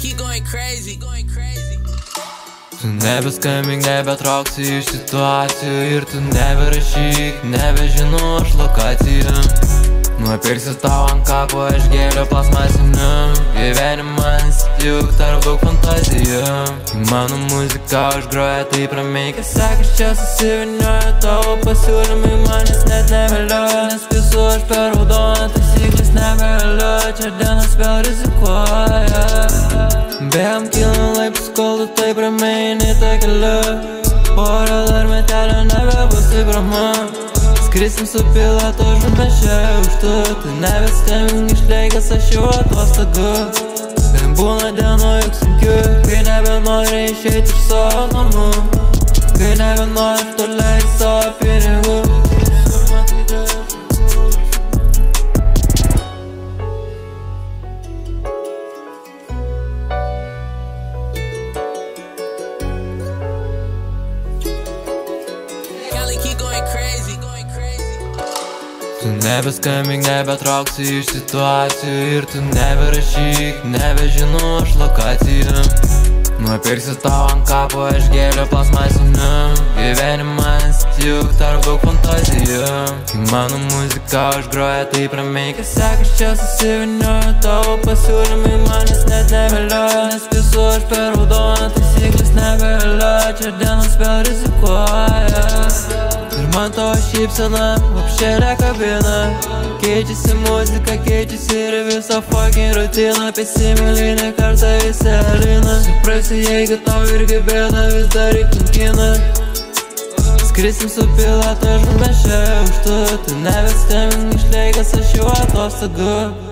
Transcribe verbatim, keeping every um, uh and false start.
keep going crazy, going crazy. Tu nebeskambink, nebetrauksi iš situacijų ir tu neberašyk, nebežinau aš lokaciją. Nupirksiu tau ant kapo aš gėlio plasmasiniu. Gyvenimas juk tarp daug fantazijų. Mano muzika užgroja taip ramiai, kas sakys čia susivinioja. Tavo pasiūlymai manęs net nevilioja, nes visų aš per raudoną taisyklės nebegalioja. Čia dienas vėl rizikuoja. Bėgam kilnų laiptus, kol tu taip ramiai eini tą keliu. Porą dar metelio nebebus taip ramu. Skrisim su pilotu, žudmešiai aukštu. Tai nebeskambink išleikęs aš jau atostogu. Kai būna dienų juk sunkiu, kai nebenori išeiti iš savo namų, kai nebenori tu leidi savo pinigų. Tu nebeskambink, nebetrauksi iš situacijų ir tu neberašyk, nebežinau aš lokaciją. Nupirksiu tau ant kapo aš gėlio plasmasiniu. Gyvenimas juk tarp daug fantazijų. Kai mano muzika užgroja taip ramiai, kas sakys čia susivinioja. Tavo pasiūlymai manęs net nevilioja, nes visų aš per raudoną taisyklės nebegalioja. Čia dienas vėl rizikuoja. Ir man tavo šypsena apšėlė kabina. Keičiasi muzika, keičiasi ir visa fucking rutina. Prisimili ne kartą visą aliną. Suprasi, jeigu tau irgi bėda vis dar įkankina. Skrisim su pilotu, žudmešiai aukštu. Tu nebeskambink išleikęs aš jau atostogu.